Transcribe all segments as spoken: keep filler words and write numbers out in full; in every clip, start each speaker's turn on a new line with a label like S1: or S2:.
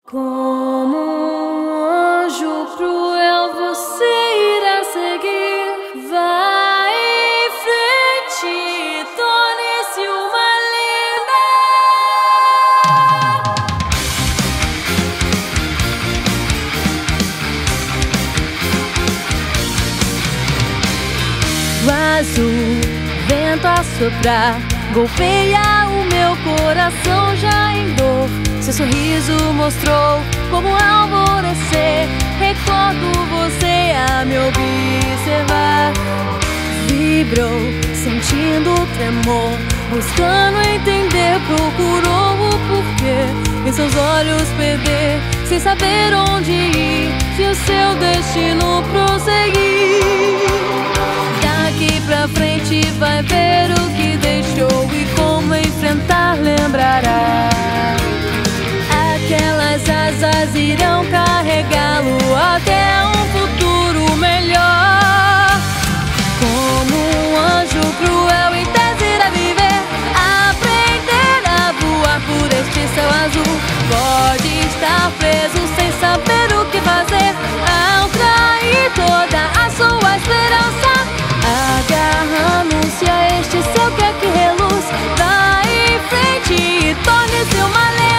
S1: Como um anjo cruel você irá seguir. Vai em frente, torne-se uma lenda. O azul, vento a soprar, golpeia o meu coração já em dor. Seu sorriso mostrou como alvorecer. Recordo você a me observar. Vibrou, sentindo o tremor, buscando entender, procurou o porquê. Em seus olhos perder, sem saber onde ir, se o seu destino prosseguir. Daqui pra frente vai ver o que deixou e como enfrentar lembrará. Aquelas asas irão carregá-lo até um futuro melhor. Como um anjo cruel em tese irá viver, aprender a voar por este céu azul. Pode estar preso sem saber o que fazer, ao trair toda a sua esperança. Agarrando-se a este céu que aqui reluz, vai em frente e torne-se uma lenda.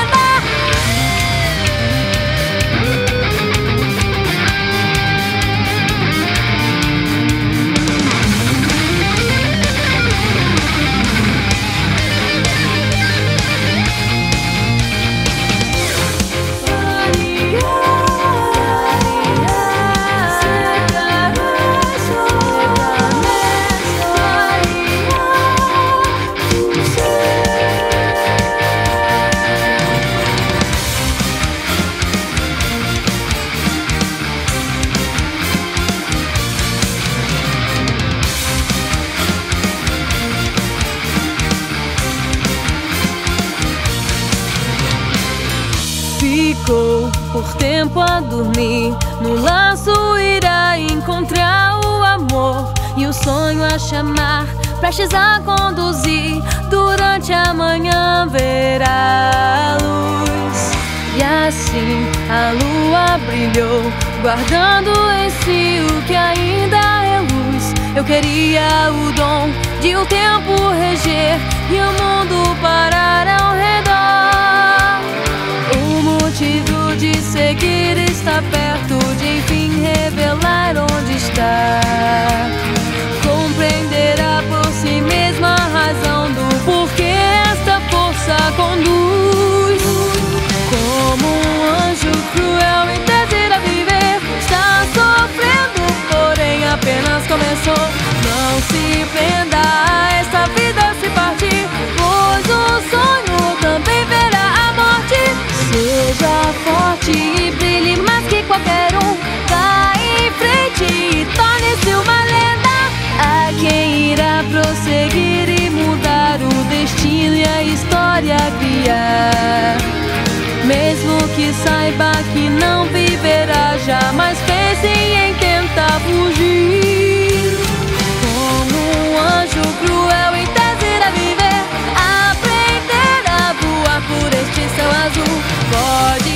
S1: Ficou por tempo a dormir, no laço irá encontrar o amor e o sonho a chamar, prestes a conduzir. Durante a manhã verá a luz, e assim a lua brilhou, guardando em si o que ainda é luz. Eu queria o dom de o tempo reger e o mundo parar ao redor. O motivo de seguir está perto de enfim revelar onde está. Compreenderá por si mesma a razão do porquê esta força conduz. Como um anjo cruel em tese irá viver, está sofrendo, porém apenas começou. Não se prenda a esta vida se partir, pois o sonho também verá a morte. Seja forte e brilhe mais que qualquer um, vá em frente e torne-se uma lenda. Há quem irá prosseguir e mudar o destino e a história criar. Mesmo que saiba que não viverá, jamais pense em tentar fugir. Como um anjo cruel em tese irá viver, aprender a voar por este céu azul. Pode